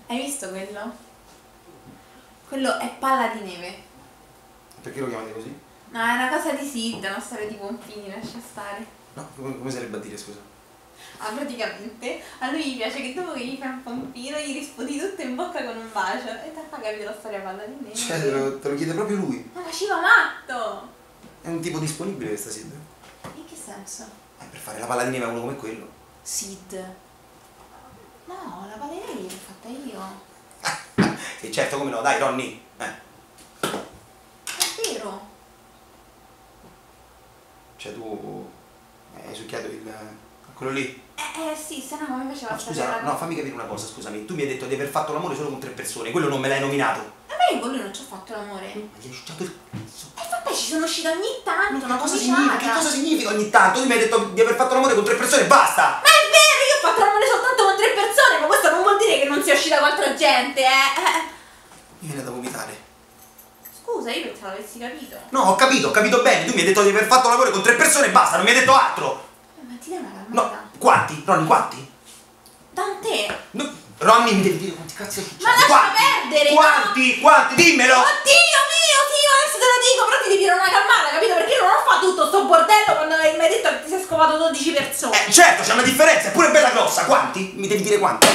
Hai visto quello? Quello è palla di neve. Perché lo chiamate così? No, è una cosa di Sid, una storia di pompini, lascia stare. No, come sarebbe a dire, scusa? Ah, praticamente a lui gli piace che dopo che gli fai un pompino gli rispondi tutto in bocca con un bacio. E te fa capire la storia palla di neve. Cioè, te lo chiede proprio lui. Ma faceva matto! È un tipo disponibile questa Sid. In che senso? Per fare la palla di neve a uno come quello. Sid. No, la palla di neve l'ho fatta io. Sì, certo, come no, dai, Ronny. È vero. Cioè, tu hai succhiato quello lì. Sì, se no mi faceva No, scusa, no, fammi capire una cosa, scusami. Tu mi hai detto di aver fatto l'amore solo con 3 persone, quello non me l'hai nominato. Ma io con lui non ci ho fatto l'amore. Ma gli hai succiato il cazzo. E vabbè, ci sono uscita ogni tanto, una cosa cosiciata. significa? Che cosa significa ogni tanto? Tu mi hai detto di aver fatto l'amore con 3 persone e basta! Ma è vero, io ho fatto l'amore soltanto con 3 persone, ma questo non vuol dire che non sia uscita con altra gente, Mi viene da vomitare. Scusa, io pensavo l'avessi capito. No, ho capito bene. Tu mi hai detto di aver fatto l'amore con 3 persone e basta, non mi hai detto altro. Ma ti dai una No, calmata? quanti? Ronny, quanti? Tant'è. No, Ronny, mi devi dire quanti cazzo hai Ma lascia quanti? perdere, Quanti? no? Quanti? Dimmelo! Oddio mio, sì, adesso te lo dico, però ti devi dire una calmata, capito? Perché io non ho fatto tutto sto bordello quando mi hai detto che ti sei scopato 12 persone. Certo, c'è una differenza, è pure bella grossa. Quanti? Mi devi dire quanti?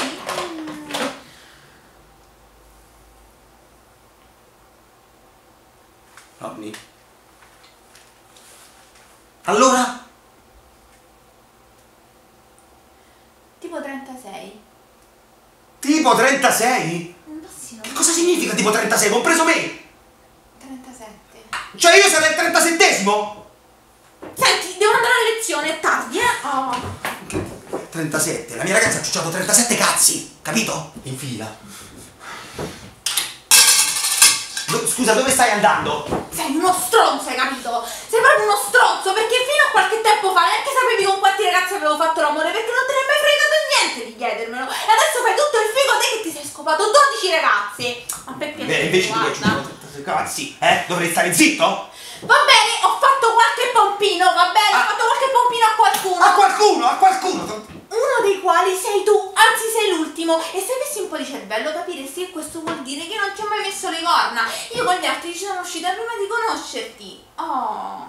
Ronny? Allora? Tipo 36. Tipo 36? Ma sì, non Che cosa significa tipo 36? Compreso me? 37. Cioè io sarei il 37esimo? Senti, devo andare a lezione, è tardi, Oh. 37, la mia ragazza ha ciucciato 37 cazzi, capito? In fila. Scusa, dove stai andando? Sei uno stronzo, hai capito? Sei proprio uno stronzo, perché fino a qualche tempo fa neanche sapevi con quanti ragazzi avevo fatto l'amore, perché non te ne è mai fregato niente di chiedermelo. E adesso fai tutto il figo te che ti sei scopato 12 ragazzi. Ma per piacere, Beh, invece tu hai ciucciato 36 cazzi, dovrei stare zitto? Va bene, ho fatto qualche pompino, va bene? Ho fatto qualche pompino a qualcuno. A qualcuno! Uno dei quali sei tu, anzi sei l'ultimo. E se avessi un po' di cervello capiresti che questo vuol dire che non ti ho mai messo le corna. Io con gli altri ci sono uscita prima di conoscerti. Oh.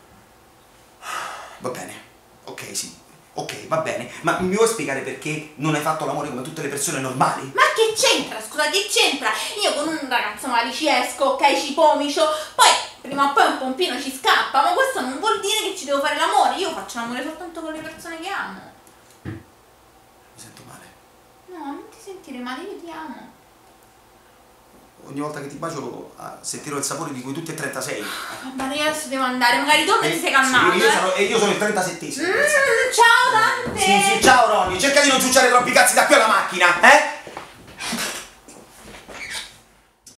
Va bene, ok, sì. Ok, va bene, ma mi vuoi spiegare perché non hai fatto l'amore come tutte le persone normali? Ma che c'entra? Scusa, che c'entra? Io con un ragazzo magari ci esco, ok, ci pomicio, poi prima o poi un pompino ci scappa, ma questo non vuol dire che ci devo fare l'amore. Io faccio l'amore soltanto con le persone che amo. Mi sento male. No, non ti sentire male, io ti amo. Ogni volta che ti bacio sentirò il sapore di quei tutti e 36. Va bene, io adesso devo andare, magari torna e ti sei calmato. Sì, io sono il 37esimo. Ciao Dante! Sì, ciao Ronny, cerca di non ciucciare troppi cazzi da qui alla